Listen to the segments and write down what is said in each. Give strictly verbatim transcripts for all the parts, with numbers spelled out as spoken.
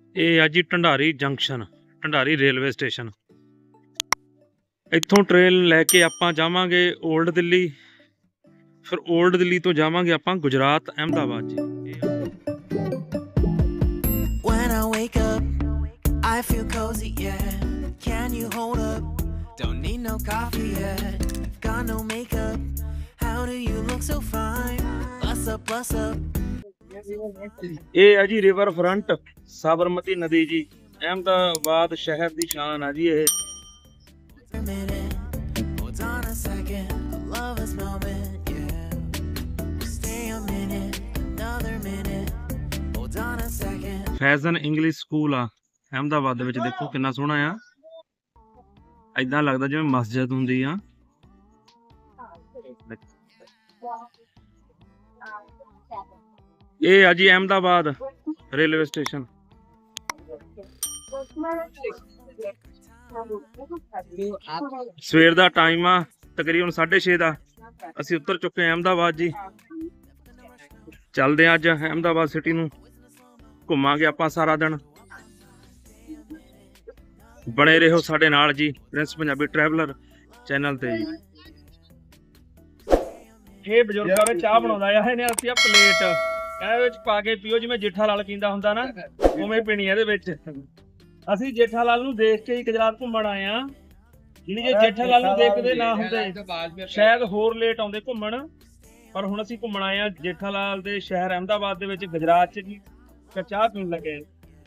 ਇਹ ਆ ਜੀ Dhandari junction, Dhandari railway station. ਇੱਥੋਂ ਟ੍ਰੇਨ ਲੈ ਕੇ ਆਪਾਂ ਜਾਵਾਂਗੇ ਓਲਡ ਦਿੱਲੀ, ਫਿਰ ਓਲਡ ਦਿੱਲੀ ਤੋਂ ਜਾਵਾਂਗੇ ਆਪਾਂ ਗੁਜਰਾਤ ਅਹਿਮਦਾਬਾਦ ਜੀ। When I wake up, I feel cozy, yeah. Can you hold up? Don't need no coffee yet. Got no makeup. How do you look so fine? Bust up, bust up. ਇਹ ਆ ਜੀ river front Sabarmati ਨਦੀ ਜੀ, ਅਹਿਮਦਾਬਾਦ ਸ਼ਹਿਰ ਦੀ ਸ਼ਾਨ ਆ ਜੀ ਇਹ। A minute, hold on a second. I love this moment, yeah. Stay a minute, another minute. Hold on a second. Faizan English school ਆ ਅਹਿਮਦਾਬਾਦ ਦੇ ਵਿੱਚ। ਦੇਖੋ ਕਿੰਨਾ ਸੋਹਣਾ ਆ, ਏਦਾਂ ਲੱਗਦਾ ਜਿਵੇਂ ਮਸਜਿਦ ਹੁੰਦੀ ਆ। ਇਹ ਆ ਜੀ ਅਹਿਮਦਾਬਾਦ ਰੇਲਵੇ ਸਟੇਸ਼ਨ। ਸਵੇਰ ਦਾ ਟਾਈਮ ਆ ਤਕਰੀਬਨ ਸਾਢੇ ਛੇ ਦਾ। ਅਸੀਂ ਉਤਰ ਚੁੱਕੇ ਹਾਂ ਅਹਿਮਦਾਬਾਦ ਜੀ। ਚੱਲਦੇ ਹਾਂ ਅੱਜ ਅਹਿਮਦਾਬਾਦ ਸਿਟੀ ਨੂੰ, ਘੁੰਮਾਂਗੇ ਆਪਾਂ ਸਾਰਾ ਦਿਨ। ਬਣੇ ਰਹੋ ਸਾਡੇ ਨਾਲ ਜੀ ਪ੍ਰਿੰਸ ਪੰਜਾਬੀ ਟਰੈਵਲਰ ਚੈਨਲ ਤੇ ਜੀ। ਇਹ ਬਜ਼ੁਰਗਾਂ ਵਿੱਚ ਚਾਹ ਬਣਾਉਂਦਾ ਆ, ਇਹਨੇ ਅਸੀਂ ਆ ਪਲੇਟ ਇਹਦੇ ਵਿੱਚ ਪਾ ਕੇ ਪੀਓ, ਜਿਵੇਂ ਜੇਠਾ ਲਾਲ ਪੀਂਦਾ ਹੁੰਦਾ ਨਾ ਉਵੇਂ ਪੀਣੀ ਇਹਦੇ ਵਿੱਚ। ਅਸੀਂ ਜੇਠਾ ਲਾਲ ਨੂੰ ਦੇਖ ਕੇ ਹੀ ਗੁਜਰਾਤ ਘੁੰਮਣ ਆਏ ਆ। ਜਿਹੜੀ ਜੇ ਜੇਠਾ ਲਾਲ ਨੂੰ ਦੇਖਦੇ ਨਾ ਹੁੰਦੇ ਸ਼ਾਇਦ ਹੋਰ ਲੇਟ ਆਉਂਦੇ ਘੁੰਮਣ, ਪਰ ਹੁਣ ਅਸੀਂ ਘੁੰਮਣ ਆਏ ਆ ਜੇਠਾ ਲਾਲ ਦੇ ਸ਼ਹਿਰ ਅਹਿਮਦਾਬਾਦ ਦੇ ਵਿੱਚ ਗੁਜਰਾਤ ਚ ਜੀ। ਚਾਹ ਪੀਣ ਲੱਗੇ।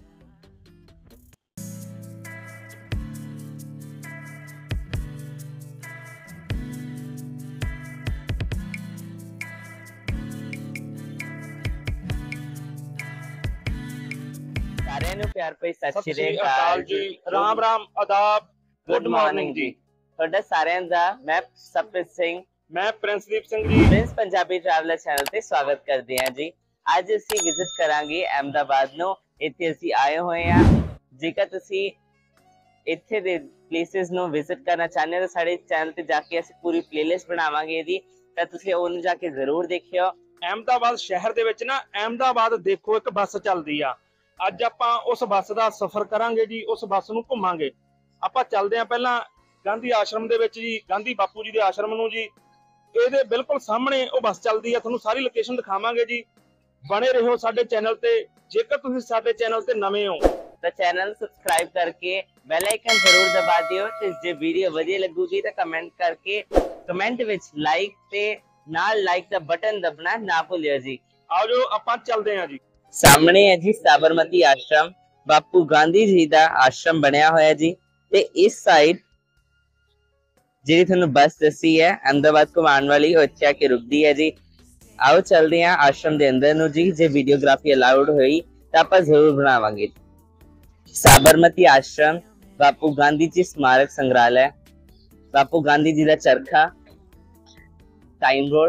ਸਾਰਿਆਂ ਨੂੰ ਪਿਆਰ ਭਰੀ ਸਤਿ ਸਤਿ ਸ਼੍ਰੀ ਸ਼੍ਰੀ ਅਕਾਲ ਜੀ, ਰਾਮ ਰਾਮ, ਆਦਾਬ, ਗੁੱਡ ਮਾਰਨਿੰਗ ਜੀ। ਤੁਹਾਡਾ ਸਾਰਿਆਂ ਦਾ ਮੈਂ ਸਤਪ੍ਰੀਤ ਸਿੰਘ, ਮੈਂ ਪ੍ਰਿੰਸਦੀਪ Singh ji, Prince Punjabi traveller channel ਤੇ ਸਵਾਗਤ ਕਰਦੇ ਹਾਂ ਜੀ। ਅੱਜ ਅਸੀਂ ਵਿਜ਼ਿਟ ਕਰਾਂਗੇ ਅਹਿਮਦਾਬਾਦ ਨੂੰ। ਇੱਥੇ ਅਸੀਂ ਆਏ ਹੋਏ ਹਾਂ। ਜੇਕਰ ਤੁਸੀਂ ਇੱਥੇ ਦੇ ਪਲੇਸਿਸ ਨੂੰ ਵਿਜ਼ਿਟ ਕਰਨਾ ਚਾਹੁੰਦੇ ਹੋ ਤਾਂ ਸਾਡੇ ਚੈਨਲ ਤੇ ਜਾ ਕੇ ਅਸੀਂ ਪੂਰੀ ਪਲੇਲਿਸਟ ਬਣਾਵਾਂਗੇ ਜੀ, ਤਾਂ ਤੁਸੀਂ ਉਹਨੂੰ ਜਾ ਕੇ ਜ਼ਰੂਰ ਦੇਖਿਓ। ਅਹਿਮਦਾਬਾਦ ਸ਼ਹਿਰ ਦੇ ਵਿੱਚ ਨਾ ਅਹਿਮਦਾਬਾਦ ਦੇਖੋ ਇੱਕ ਬੱਸ ਚੱਲਦੀ ਆ। ਅੱਜ ਆਪਾਂ ਉਸ ਬੱਸ ਦਾ ਸਫ਼ਰ ਕਰਾਂਗੇ ਜੀ, ਉਸ ਬੱਸ ਨੂੰ ਘੁੰਮਾਂਗੇ। ਆਪਾਂ ਚੱਲਦੇ ਹਾਂ ਪਹਿਲਾਂ ਗਾਂਧੀ ਆਸ਼ਰਮ ਦੇ ਵਿੱਚ ਜੀ, ਗਾਂਧੀ ਬਾਪੂ ਜੀ ਦੇ ਆਸ਼ਰਮ ਨੂੰ ਜੀ। ਇਹਦੇ ਬਿਲਕੁਲ ਸਾਹਮਣੇ ਉਹ ਬੱਸ ਚੱਲਦੀ ਆ, ਤੁਹਾਨੂੰ ਸਾਰੀ ਲੋਕੇਸ਼ਨ ਦਿਖਾਵਾਂਗੇ ਜੀ। ਬਣੇ ਰਹੋ ਸਾਡੇ ਚੈਨਲ ਤੇ। ਜੇਕਰ ਤੁਸੀਂ ਸਾਡੇ ਚੈਨਲ ਤੇ ਨਵੇਂ ਹੋ ਤਾਂ ਚੈਨਲ ਨੂੰ ਸਬਸਕ੍ਰਾਈਬ ਕਰਕੇ ਬੈਲ ਆਈਕਨ ਜ਼ਰੂਰ ਦਬਾ ਦਿਓ, ਤੇ ਜੇ ਵੀਡੀਓ ਵਧੀਆ ਲੱਗੂਗੀ ਤਾਂ ਕਮੈਂਟ ਕਰਕੇ ਕਮੈਂਟ ਵਿੱਚ ਲਾਈਕ ਤੇ ਨਾਲ ਲਾਈਕ ਦਾ ਬਟਨ ਦਬਣਾ ਨਾ ਭੁੱਲਿਓ ਜੀ। ਆਓ ਜੋ ਆਪਾਂ ਚੱਲਦੇ ਹਾਂ ਜੀ। ਸਾਹਮਣੇ ਹੈ ਜੀ ਸਾਬਰਮਤੀ ਆਸ਼ਰਮ, ਬਾਪੂ ਗਾਂਧੀ ਜੀ ਦਾ ਆਸ਼ਰਮ ਬਣਿਆ ਹੋਇਆ ਜੀ। ਤੇ ਇਸ ਸਾਈਡ ਜਿਹੜੀ ਤੁਹਾਨੂੰ ਬੱਸ ਦੱਸੀ ਹੈ ਅਹਿਮਦਾਬਾਦ ਘੁਮਾਉਣ ਵਾਲੀ, ਉਹ ਇੱਥੇ ਆ ਕੇ ਰੁਕਦੀ ਹੈ ਜੀ। ਆਓ ਚੱਲਦੇ ਹਾਂ ਆਸ਼ਰਮ ਦੇ ਅੰਦਰ ਨੂੰ ਜੀ। ਜੇ ਵੀਡੀਓਗ੍ਰਾਫੀ ਅਲਾਉਡ ਹੋਈ ਤਾਂ ਆਪਾਂ ਜ਼ਰੂਰ ਬਣਾਵਾਂਗੇ। ਸਾਬਰਮਤੀ ਆਸ਼ਰਮ, ਬਾਪੂ ਗਾਂਧੀ ਜੀ ਸਮਾਰਕ ਸੰਗ੍ਰਹਾਲय, ਬਾਪੂ ਗਾਂਧੀ ਜੀ ਦਾ ਚਰਖਾ, ਟਾਈਮ ਰੋਡ।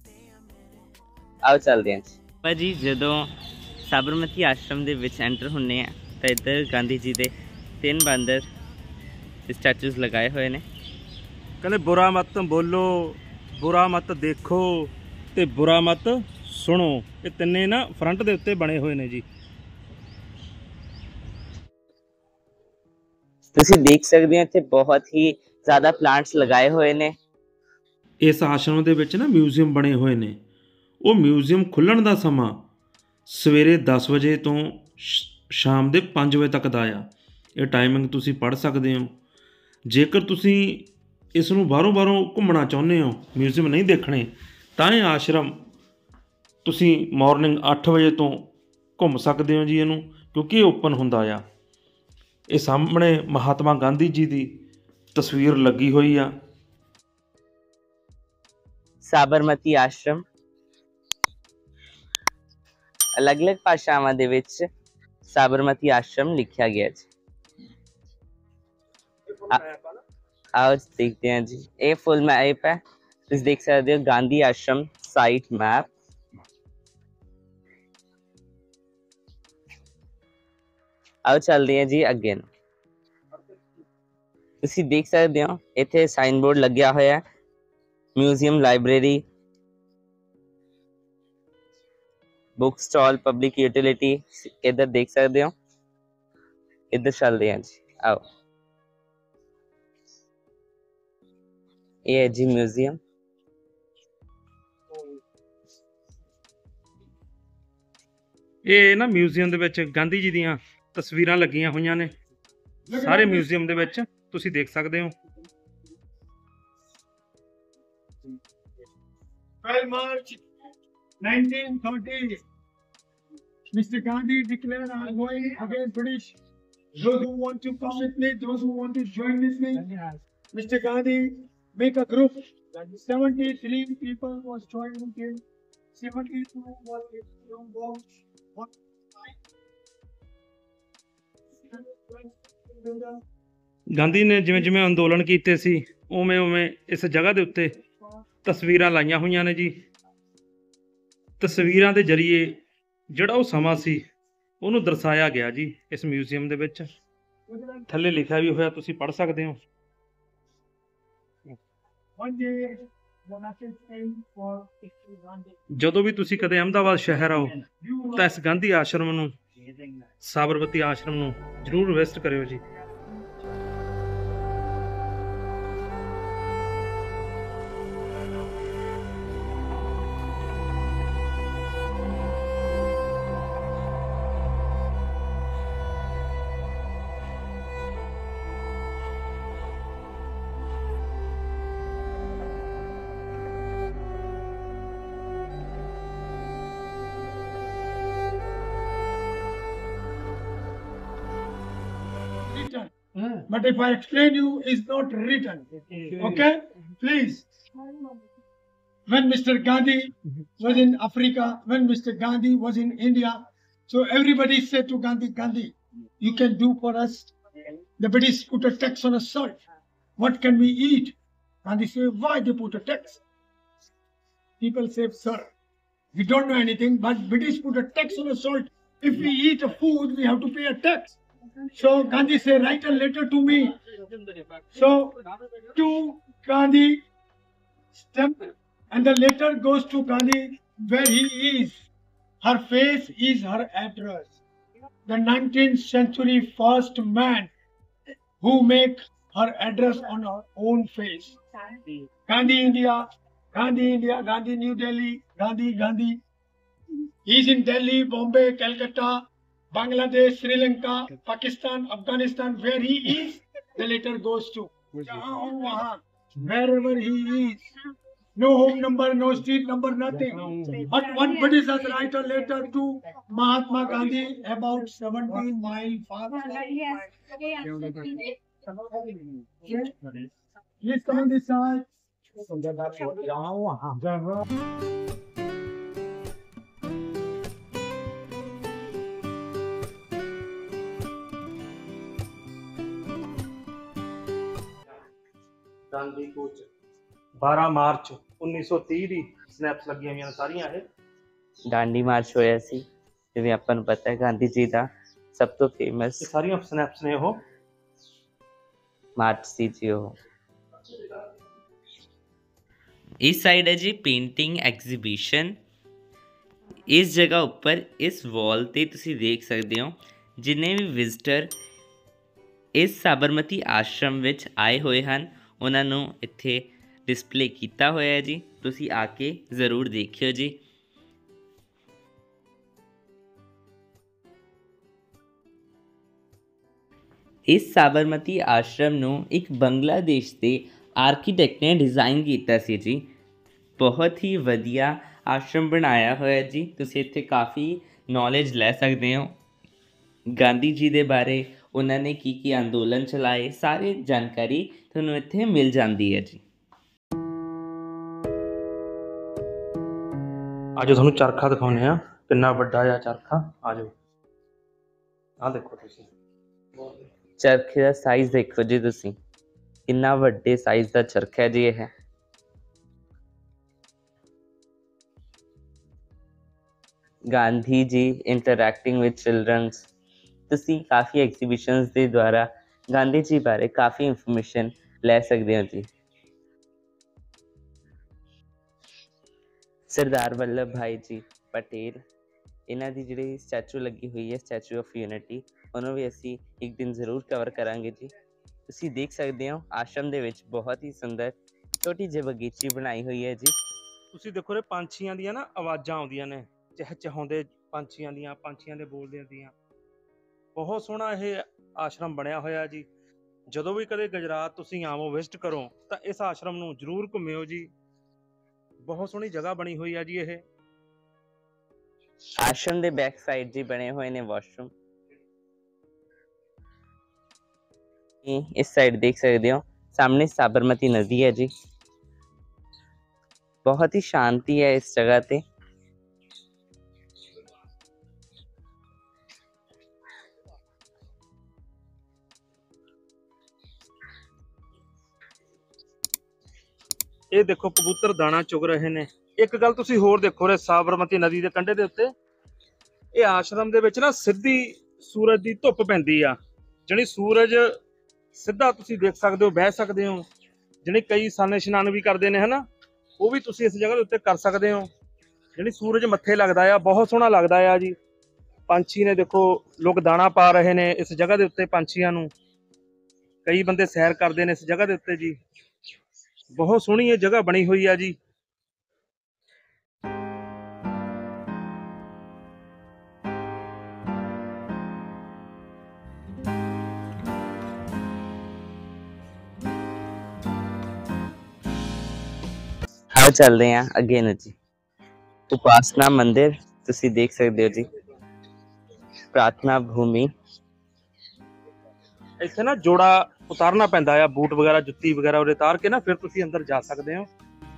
ਆਓ ਚੱਲਦੇ ਹਾਂ ਭਾਜੀ। ਜਦੋਂ ਸਾਬਰਮਤੀ ਆਸ਼ਰਮ ਦੇ ਵਿੱਚ ਐਂਟਰ ਹੁੰਨੇ ਆ ਤਾਂ ਇੱਧਰ ਗਾਂਧੀ ਜੀ ਦੇ ਤਿੰਨ ਬਾਂਦਰ ਸਟੈਚੂਜ਼ ਲਗਾਏ ਹੋਏ ਨੇ। ਕਹਿੰਦੇ ਬੁਰਾ ਮਤ ਬੋਲੋ, ਬੁਰਾ ਮਤ ਦੇਖੋ ਤੇ ਬੁਰਾ ਮਤ ਸੁਣੋ। ਇਹ ਤਿੰਨੇ ਨਾ ਫਰੰਟ ਦੇ ਉੱਤੇ ਬਣੇ ਹੋਏ ਨੇ ਜੀ। ਤੁਸੀਂ ਦੇਖ ਸਕਦੇ ਹੋ ਇੱਥੇ ਬਹੁਤ ਹੀ ਜ਼ਿਆਦਾ ਪਲਾਂਟਸ ਲਗਾਏ ਹੋਏ ਨੇ। ਇਸ ਆਸ਼ਰਮ ਦੇ ਵਿੱਚ ਨਾ ਮਿਊਜ਼ੀਅਮ ਬਣੇ ਹੋਏ ਨੇ। ਉਹ ਮਿਊਜ਼ੀਅਮ ਖੁੱਲ੍ਹਣ ਦਾ ਸਮਾਂ ਸਵੇਰੇ ਦਸ ਵਜੇ ਤੋਂ ਸ਼ਾਮ ਦੇ ਪੰਜ ਵਜੇ ਤੱਕ ਦਾ ਆ। ਇਹ ਟਾਈਮਿੰਗ ਤੁਸੀਂ ਪੜ੍ਹ ਸਕਦੇ ਹੋ। ਜੇਕਰ ਤੁਸੀਂ ਇਸ ਨੂੰ ਬਾਹਰੋਂ ਬਾਹਰੋਂ ਘੁੰਮਣਾ ਚਾਹੁੰਦੇ ਹੋ, ਮਿਊਜ਼ੀਅਮ ਨਹੀਂ ਦੇਖਣੇ, ਤਾਂ ਇਹ ਆਸ਼ਰਮ ਤੁਸੀਂ ਮਾਰਨਿੰਗ ਅੱਠ ਵਜੇ ਤੋਂ ਘੁੰਮ ਸਕਦੇ ਹੋ ਜੀ ਇਹਨੂੰ, ਕਿਉਂਕਿ ਇਹ ਓਪਨ ਹੁੰਦਾ ਆ। ਇਹ ਸਾਹਮਣੇ ਮਹਾਤਮਾ ਗਾਂਧੀ ਜੀ ਦੀ ਤਸਵੀਰ ਲੱਗੀ ਹੋਈ ਆ। ਸਾਬਰਮਤੀ ਆਸ਼ਰਮ ਅਲੱਗ-ਅਲੱਗ ਭਾਸ਼ਾਵਾਂ ਦੇ ਵਿੱਚ ਸਾਬਰਮਤੀ ਆਸ਼ਰਮ ਲਿਖਿਆ ਗਿਆ ਜੀ। आओ देखते हैं जी। ये फुल मैप है, तुम देख सकते हो गांधी आश्रम साइट मैप। आओ चलते हैं जी अगे। तुम देख सकते हो इत्थे साइन बोर्ड लग्या होया है, museum, library, book stall, public utility. इधर देख सकते हो इधर चलते हैं जी, आओ। ये है जी म्यूजियम। ਇਹ ਨਾ ਮਿਊਜ਼ੀਅਮ ਦੇ ਵਿੱਚ ਗਾਂਧੀ ਜੀ ਦੀਆਂ ਤਸਵੀਰਾਂ ਲੱਗੀਆਂ ਹੋਈਆਂ ਨੇ ਸਾਰੇ ਮਿਊਜ਼ੀਅਮ ਦੇ ਵਿੱਚ, ਤੁਸੀਂ ਦੇਖ ਸਕਦੇ ਹੋ। twelve March nineteen thirty, Mister Gandhi declared, "I am going against British. Those who want to come with me, those who want to join with me." Mister Gandhi make a group. seventy-three people was joining him. seventy-two was Gandhi ਨੇ ਜਿਵੇਂ ਜਿਵੇਂ ਅੰਦੋਲਨ ਕੀਤੇ ਸੀ ਉਵੇਂ ਉਵੇਂ ਇਸ ਜਗ੍ਹਾ ਦੇ ਉੱਤੇ ਤਸਵੀਰਾਂ ਲਾਈਆਂ ਹੋਈਆਂ ਨੇ ਜੀ। ਤਸਵੀਰਾਂ ਦੇ ਜ਼ਰੀਏ ਜਿਹੜਾ ਉਹ ਸਮਾਂ ਸੀ ਉਹਨੂੰ ਦਰਸਾਇਆ ਗਿਆ ਜੀ ਇਸ ਮਿਊਜ਼ੀਅਮ ਦੇ ਵਿੱਚ। ਥੱਲੇ ਲਿਖਿਆ ਵੀ ਹੋਇਆ, ਤੁਸੀਂ ਪੜ੍ਹ ਸਕਦੇ ਹੋ। ਜਦੋਂ ਵੀ ਤੁਸੀਂ ਕਦੇ ਅਹਿਮਦਾਬਾਦ ਸ਼ਹਿਰ ਆਓ ਤਾਂ ਇਸ ਗਾਂਧੀ ਆਸ਼ਰਮ ਨੂੰ, ਸਾਬਰਮਤੀ ਆਸ਼ਰਮ ਨੂੰ ਜ਼ਰੂਰ ਵਿਜ਼ਿਟ ਕਰਿਓ ਜੀ। written. But if I explain you, it's not written. Okay? Please. When Mister Gandhi was in Africa, when Mister Gandhi was in India, so everybody said to Gandhi, Gandhi, you can do for us. The British put a tax on a salt. What can we eat? Gandhi said, why they put a tax? People say, sir, we don't know anything, but British put a tax on a salt. If we eat a food, we have to pay a tax. So Gandhi said, write a letter to me. So to Gandhi, stamp, and the letter goes to Gandhi where he is. Her face is her address. The nineteenth century first man who make her address on her own face. Gandhi India, Gandhi India, Gandhi New Delhi, Gandhi Gandhi. He's in Delhi, Bombay, Calcutta, Bangladesh, Sri Lanka, Pakistan, Afghanistan. Where he is, the letter goes to. Wherever he is. No home number, no street number, nothing. But one British has write a letter to Mahatma Gandhi about seventeen miles far. Please come on this side. Gandhi ਕੂਚ ਬਾਰਾਂ March ਉੱਨੀ ਸੌ ਤੀਹ ਦੀ snaps ਲੱਗੀਆਂ ਹੋਈਆਂ ਸਾਰੀਆਂ। ਇਹ Dandi March ਹੋਇਆ ਸੀ, ਜਿਵੇਂ ਆਪਾਂ ਨੂੰ ਪਤਾ ਹੈ ਗਾਂਧੀ ਜੀ ਦਾ ਸਭ ਤੋਂ ਫੇਮਸ ਸਾਰੀਆਂ ਸਨੈਪਸ ਨੇ ਉਹ ਮਾਰਚ ਸੀ ਜੀ। ਉਹ ਇਸ ਸਾਈਡ ਹੈ ਜੀ ਪੇਂਟਿੰਗ ਐਗਜ਼ੀਬਿਸ਼ਨ। ਇਸ ਜਗ੍ਹਾ ਉੱਪਰ ਇਸ ਵਾਲ ਤੇ ਤੁਸੀਂ ਦੇਖ ਸਕਦੇ ਹੋ ਜਿੰਨੇ ਵੀ ਵਿਜ਼ਿਟਰ ਇਸ ਸਾਬਰਮਤੀ ਆਸ਼ਰਮ ਵਿੱਚ ਆਏ ਹੋਏ ਹਨ ਉਹਨਾਂ ਨੂੰ ਇੱਥੇ ਡਿਸਪਲੇ ਕੀਤਾ ਹੋਇਆ ਹੈ ਜੀ। ਤੁਸੀਂ ਆ ਕੇ ਜ਼ਰੂਰ ਦੇਖਿਓ ਜੀ। ਇਸ ਸਾਬਰਮਤੀ ਆਸ਼ਰਮ ਨੂੰ ਇੱਕ ਬੰਗਲਾਦੇਸ਼ ਦੇ ਆਰਕੀਟੈਕਟ ਨੇ ਡਿਜ਼ਾਈਨ ਕੀਤਾ ਸੀ ਜੀ। ਬਹੁਤ ਹੀ ਵਧੀਆ ਆਸ਼ਰਮ ਬਣਾਇਆ ਹੋਇਆ ਜੀ। ਤੁਸੀਂ ਇੱਥੇ ਕਾਫੀ ਨੌਲੇਜ ਲੈ ਸਕਦੇ ਹੋ ਗਾਂਧੀ ਜੀ ਦੇ ਬਾਰੇ, ਉਹਨਾਂ ਨੇ ਕੀ ਕੀ ਅੰਦੋਲਨ ਚਲਾਏ, ਸਾਰੀ ਜਾਣਕਾਰੀ ਤੁਹਾਨੂੰ ਇੱਥੇ ਮਿਲ ਜਾਂਦੀ ਹੈ ਜੀ। ਅੱਜ ਤੁਹਾਨੂੰ ਚਰਖਾ ਦਿਖਾਉਂਦੇ ਆ, ਕਿੰਨਾ ਵੱਡਾ ਆ ਚਰਖਾ। ਆ ਜਾਓ, ਆਹ ਦੇਖੋ ਤੁਸੀਂ ਚਰਖੇ ਦਾ ਸਾਈਜ਼ ਦੇਖੋ ਜੀ, ਤੁਸੀਂ ਕਿੰਨਾ ਵੱਡੇ ਸਾਈਜ਼ ਦਾ ਚਰਖਾ ਹੈ ਜੀ ਇਹ। Gandhi ji ਇੰਟਰੈਕਟਿੰਗ with children's. ਤੁਸੀਂ ਕਾਫੀ ਐਗਜ਼ੀਬਿਸ਼ਨਸ ਦੇ ਦੁਆਰਾ ਗਾਂਧੀ ਜੀ ਬਾਰੇ ਕਾਫੀ ਇਨਫੋਰਮੇਸ਼ਨ ਲੈ ਸਕਦੇ ਹੋ ਜੀ। ਸਰਦਾਰ ਵੱਲਭ ਭਾਈ ਜੀ ਪਟੇਲ, ਇਹਨਾਂ ਦੀ ਜਿਹੜੀ ਸਟੈਚੂ ਲੱਗੀ ਹੋਈ ਹੈ, ਸਟੈਚੂ ਆਫ ਯੂਨਿਟੀ, ਉਹਨੂੰ ਵੀ ਅਸੀਂ ਇੱਕ ਦਿਨ ਜ਼ਰੂਰ ਕਵਰ ਕਰਾਂਗੇ ਜੀ। ਤੁਸੀਂ ਦੇਖ ਸਕਦੇ ਹੋ ਆਸ਼ਰਮ ਦੇ ਵਿੱਚ ਬਹੁਤ ਹੀ ਸੁੰਦਰ ਛੋਟੀ ਜਿਹੀ ਬਗੀਚੀ ਬਣਾਈ ਹੋਈ ਹੈ ਜੀ। ਤੁਸੀਂ ਦੇਖੋ ਰੇ ਪੰਛੀਆਂ ਦੀਆਂ ਨਾ ਆਵਾਜ਼ਾਂ ਆਉਂਦੀਆਂ ਨੇ, ਚਹਿਚਹਾਉਂਦੇ ਪੰਛੀਆਂ ਦੀਆਂ, ਪੰਛੀਆਂ ਦੇ ਬੋਲਦਿਆਂ ਦੀਆਂ। ਬਹੁਤ ਸੋਹਣਾ ਇਹ ਆਸ਼ਰਮ ਬਣਿਆ ਹੋਇਆ ਜੀ। ਜਦੋਂ ਵੀ ਕਦੇ ਗੁਜਰਾਤ ਤੁਸੀਂ ਆਵੋ, ਵਿਜ਼ਿਟ ਕਰੋ ਤਾਂ ਇਸ ਆਸ਼ਰਮ ਨੂੰ ਜ਼ਰੂਰ ਘੁੰਮਿਓ ਜੀ। ਬਹੁਤ ਸੋਹਣੀ ਜਗ੍ਹਾ ਬਣੀ ਹੋਈ ਆ ਜੀ ਇਹ। ਆਸ਼ਰਮ ਦੇ ਬੈਕ ਸਾਈਡ ਜੀ ਬਣੇ ਹੋਏ ਨੇ ਵਾਸ਼ਰੂਮ। ਇਸ ਸਾਈਡ ਦੇਖ ਸਕਦੇ ਹੋ ਸਾਹਮਣੇ ਸਾਬਰਮਤੀ ਨਦੀ ਹੈ ਜੀ। बहुत ही शांति है इस जगह पे। ਇਹ ਦੇਖੋ ਕਬੂਤਰ ਦਾਣਾ ਚੁਗ ਰਹੇ ਨੇ। ਇੱਕ ਗੱਲ ਤੁਸੀਂ ਹੋਰ ਦੇਖੋ ਰੇ ਸਾਬਰਮਤੀ ਨਦੀ ਦੇ ਕੰਢੇ ਦੇ ਉੱਤੇ ਇਹ ਆਸ਼ਰਮ ਦੇ ਵਿੱਚ ਨਾ ਸਿੱਧੀ ਸੂਰਜ ਦੀ ਧੁੱਪ ਪੈਂਦੀ ਆ। ਜਿਹੜੀ ਸੂਰਜ ਸਿੱਧਾ ਤੁਸੀਂ ਦੇਖ ਸਕਦੇ ਹੋ, ਬਹਿ ਸਕਦੇ ਹੋ। ਜਿਹੜੇ ਕਈ ਸਾਨੇ ਇਸ਼ਨਾਨ ਵੀ ਕਰਦੇ ਨੇ ਹਨਾ, ਉਹ ਵੀ ਤੁਸੀਂ ਇਸ ਜਗ੍ਹਾ ਦੇ ਉੱਤੇ ਕਰ ਸਕਦੇ ਹੋ। ਜਿਹੜੀ ਸੂਰਜ ਮੱਥੇ ਲੱਗਦਾ ਆ, ਬਹੁਤ ਸੋਹਣਾ ਲੱਗਦਾ ਆ ਜੀ। ਪੰਛੀ ਨੇ ਦੇਖੋ, ਲੋਕ ਦਾਣਾ ਪਾ ਰਹੇ ਨੇ ਇਸ ਜਗ੍ਹਾ ਦੇ ਉੱਤੇ ਪੰਛੀਆਂ ਨੂੰ। ਕਈ ਬੰਦੇ ਸੈਰ ਕਰਦੇ ਨੇ ਇਸ ਜਗ੍ਹਾ ਦੇ ਉੱਤੇ ਜੀ। ਬਹੁਤ ਸੋਹਣੀ ਇਹ ਜਗ੍ਹਾ ਬਣੀ ਹੋਈ ਆ ਜੀ। आओ चलते हैं अगे न जी। उपासना मंदिर तुसी देख सकते हो जी। प्रार्थना भूमि। ਇੱਥੇ ਨਾ ਜੋੜਾ ਉਤਾਰਨਾ ਪੈਂਦਾ ਆ, ਬੂਟ ਵਗੈਰਾ, ਜੁੱਤੀ ਵਗੈਰਾ ਉਰੇ ਉਤਾਰ ਕੇ ਨਾ ਫਿਰ ਤੁਸੀਂ ਅੰਦਰ ਜਾ ਸਕਦੇ ਹੋ।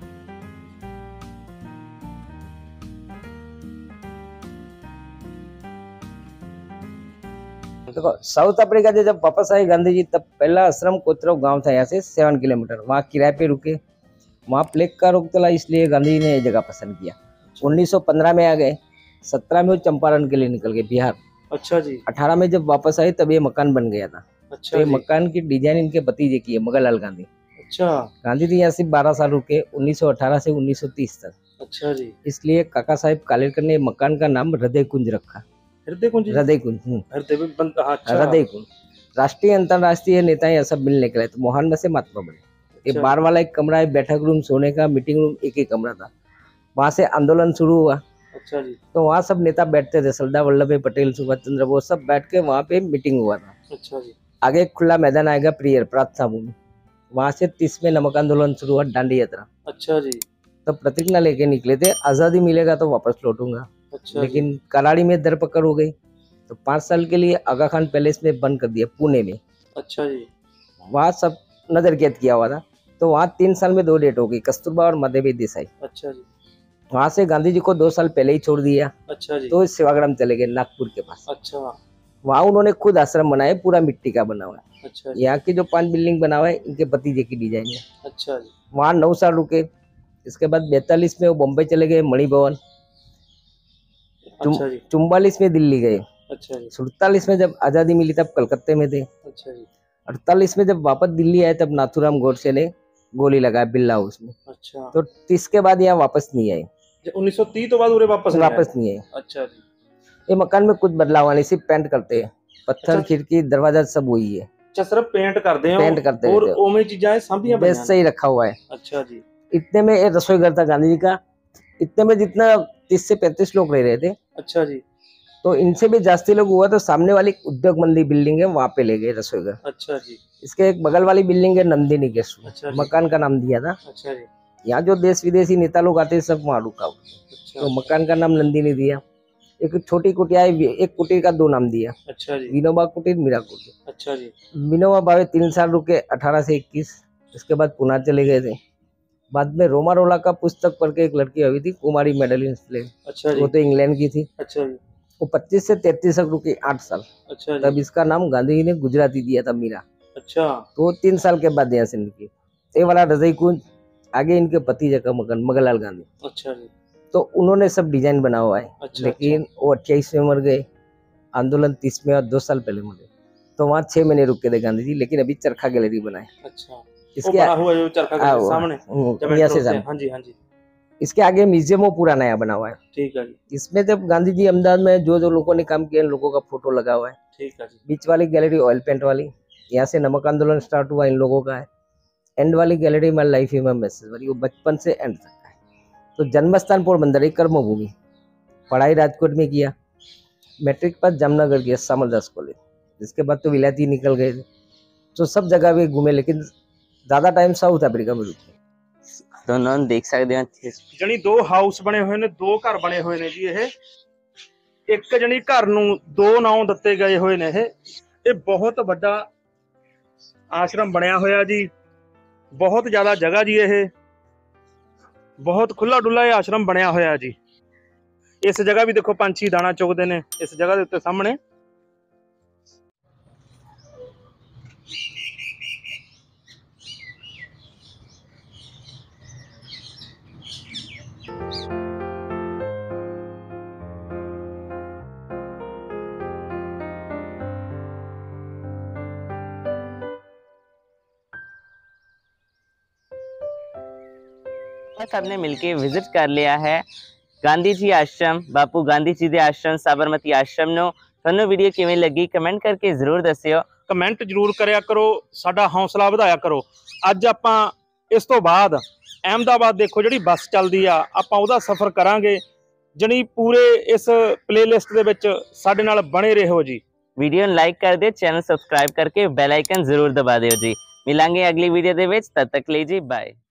देखो साउथ अफ्रीका से जब वापस आए गांधी जी, तब पहला आश्रम कोतरव गांव था, यहाँ से सेवन किलोमीटर। वहाँ किराए पे रुके। वहाँ प्लेग का रोग चला, इसलिए गांधी जी ने ये जगह पसंद किया। उन्नीस सौ पंद्रह में आ गए। सत्रह में वो चंपारण के लिए निकल गए बिहार। अच्छा जी। अठारह में जब वापस आए तब ये मकान बन गया था। अच्छा तो ये जी। मकान की डिजाइन इनके भतीजे की है, मगनलाल गांधी। अच्छा। गांधी जी यहाँ से बारह साल रुके, उन्नीस सौ अठारह से उन्नीस सौ तीस तक। अच्छा जी। इसलिए काका साहेब कालेलकर ने मकान का नाम हृदय कुंज रखा। हृदय कुंज। हृदय कुंज। हृदय भी बंद। अच्छा। हृदय कुंज। राष्ट्रीय अंतरराष्ट्रीय नेता ये सब मिलने के लिए, तो मोहन में से महात्मा बने। ये अच्छा। बार वाला एक कमरा है, बैठक रूम, सोने का, मीटिंग रूम एक ही कमरा था। वहां से आंदोलन शुरू हुआ। अच्छा जी। तो वहाँ सब नेता बैठते थे, सरदार वल्लभ भाई पटेल, सुभाष चंद्र, वो सब बैठ के वहाँ पे मीटिंग हुआ था। अच्छा जी। आगे एक खुला मैदान आएगा, प्रियर प्रार्थना भूमि। वहां से तीस में नमक आंदोलन शुरू हुआ, दांडी यात्रा। अच्छा जी। तब प्रतिज्ञा लेके निकले थे, आजादी मिलेगा तो वापस लौटूंगा। अच्छा। लेकिन कराड़ी में दरपकड़ हो गई, तो पाँच साल के लिए आगा खान पैलेस में बंद कर दिया, पुणे में। अच्छा जी। वहाँ सब नजर कैद किया हुआ था। तो वहाँ तीन साल में दो डेट हो गई, कस्तूरबा और माधवी देसाई। अच्छा जी। वहाँ से गांधी जी को दो साल पहले ही छोड़ दिया। अच्छा जी। तो सेवाग्राम चले गए, नागपुर के पास। अच्छा। वहाँ उन्होंने खुद आश्रम बनाया, पूरा मिट्टी का बना हुआ है। अच्छा। यहाँ की जो पांच बिल्डिंग बना हुआ है, इनके भतीजे की डिजाइन है। अच्छा जी। वहाँ नौ साल रुके। इसके बाद बैतालीस में वो बॉम्बे चले गए, मणि भवन। अच्छा जी। चुम्बालीस में दिल्ली गए। अच्छा जी। सैतालीस में जब आजादी मिली तब कलकत्ते में थे। अच्छा जी। अड़तालीस में जब वापस दिल्ली आए तब नाथूराम गोडसे ने गोली लगाया बिरला हाउस में। अच्छा। तो तीस के बाद यहाँ वापस नहीं आए। उन्नीस सौ तीस तो बाद उरे वापस नहीं वापस आए। नहीं आए। अच्छा जी। ये मकान में कुछ बदलाव आने, सिर्फ पेंट करते हैं, पत्थर अच्छा। खिड़की दरवाजा सब वही है। अच्छा, सिर्फ पेंट करते हैं पेंट करते और रहते हो। ओमे चीजें सांभियां बेस से ही रखा हुआ है। अच्छा जी। इतने में ये रसोई घर था गांधी जी का। इतने में जितना तीस से पैंतीस लोग रह रहे थे। अच्छा जी। तो इनसे भी जास्ती लोग हुआ, तो सामने वाली उद्योग मंदी बिल्डिंग है, वहाँ पे ले गए रसोई घर। अच्छा जी। इसके एक बगल वाली बिल्डिंग है नंदिनी गेस्ट रूम। अच्छा जी। मकान का नाम दिया था। अच्छा जी। यहाँ जो देश विदेशी नेता लोग आते हैं सब वहाँ रुका हुआ। अच्छा। तो मकान का नाम नंदिनी दिया। एक छोटी कुटिया है, एक कुटीर का दो नाम दिया, अच्छा जी। विनोबा कुटीर, मीरा कुटीर। अच्छा जी। विनोबा भावे तीन साल रुके, अठारह से इक्कीस। इसके बाद पुणे चले गए थे। बाद में रोमा रोला का पुस्तक पढ़ के एक लड़की हुई थी, कुमारी मेडलिन स्ले। अच्छा जी। वो तो इंग्लैंड की थी। अच्छा जी। वो पच्चीस से तैतीस तक रुकी, आठ साल। अच्छा जी। तब इसका नाम गांधी जी ने गुजराती दिया था, मीरा। अच्छा। तो वो तीन साल के बाद यहाँ से निकली। ये वाला रजई कुंज, आगे इनके भतीजे का मकान मगनलाल गांधी। अच्छा जी। तो उन्होंने सब डिजाइन बना हुआ है। अच्छा। लेकिन वो अट्ठाईस में मर गए, आंदोलन तीस में, और दो साल पहले मरे। तो वहाँ छह महीने रुके थे गांधी जी, लेकिन अभी चरखा गैलरी बनाए। अच्छा। इसके बना हुआ जो चरखा के आ, वो, सामने हम्म, जब यहाँ से एंटर होते सामने। हैं। हाँ जी हाँ जी। इसके आगे म्यूजियम वो पूरा नया बना हुआ है। ठीक है जी। इसमें जब गांधी जी अहमदाबाद में जो जो लोगों ने काम किया इन लोगों का फोटो लगा हुआ है। ठीक है जी। बीच वाली गैलरी ऑयल पेंट वाली, यहाँ से नमक आंदोलन स्टार्ट हुआ इन लोगों का है। एंड वाली गैलरी में लाइफ में मैसेज वाली, वो बचपन से एंड तक का है। तो जन्म स्थान पोरबंदर, एक कर्मभूमि, पढ़ाई राजकोट में किया, मैट्रिक पास जामनगर किया सामरदास कॉलेज, जिसके बाद तो विलायती निकल गए थे। तो सब जगह भी घूमे, लेकिन ज़्यादा टाइम साउथ अफ्रीका में रुके। दोनों देख सकते हो जनी दो हाउस बने हुए ने, दो घर बने हुए ने जी। ਇਹ ਇੱਕ ਜਣੀ ਘਰ ਨੂੰ ਦੋ ਨਾਮ ਦਿੱਤੇ ਗਏ ਹੋਏ ਨੇ। ਇਹ ਇਹ ਬਹੁਤ ਵੱਡਾ ਆਸ਼ਰਮ ਬਣਿਆ ਹੋਇਆ ਜੀ, ਬਹੁਤ ਜ਼ਿਆਦਾ ਜਗ੍ਹਾ ਜੀ। ਇਹ ਬਹੁਤ ਖੁੱਲਾ ਡੁੱਲਾ ਇਹ ਆਸ਼ਰਮ ਬਣਿਆ ਹੋਇਆ ਜੀ। ਇਸ ਜਗ੍ਹਾ ਵੀ ਦੇਖੋ ਪੰਛੀ ਦਾਣਾ ਚੁਗਦੇ ਨੇ ਇਸ ਜਗ੍ਹਾ ਦੇ ਉੱਤੇ ਸਾਹਮਣੇ। सबने मिलके विजिट कर लिया है गांधी जी आश्रम, बापू गांधी जी दे आश्रम साबरमती आश्रम नो। ਤੁਹਾਨੂੰ ਵੀਡੀਓ ਕਿਵੇਂ ਲੱਗੀ ਕਮੈਂਟ ਕਰਕੇ ਜ਼ਰੂਰ ਦੱਸਿਓ। ਕਮੈਂਟ ਜ਼ਰੂਰ ਕਰਿਆ ਕਰੋ, ਸਾਡਾ ਹੌਸਲਾ ਵਧਾਇਆ ਕਰੋ। ਅੱਜ ਆਪਾਂ ਇਸ ਤੋਂ ਬਾਅਦ ਅਹਿਮਦਾਬਾਦ ਦੇਖੋ ਜਿਹੜੀ ਬੱਸ ਚੱਲਦੀ ਆ, ਆਪਾਂ ਉਹਦਾ ਸਫ਼ਰ ਕਰਾਂਗੇ। ਜਣੀ ਪੂਰੇ ਇਸ ਪਲੇਲਿਸਟ ਦੇ ਵਿੱਚ ਸਾਡੇ ਨਾਲ ਬਣੇ ਰਹੋ ਜੀ। ਵੀਡੀਓ ਨੂੰ ਲਾਈਕ ਕਰ ਦਿਓ, ਚੈਨਲ ਸਬਸਕ੍ਰਾਈਬ ਕਰਕੇ ਬੈਲ ਆਈਕਨ ਜ਼ਰੂਰ ਦਬਾ ਦਿਓ ਜੀ। ਮਿਲਾਂਗੇ ਅਗਲੀ ਵੀਡੀਓ ਦੇ ਵਿੱਚ, ਤਦ ਤੱਕ ਲਈ ਜੀ ਬਾਏ।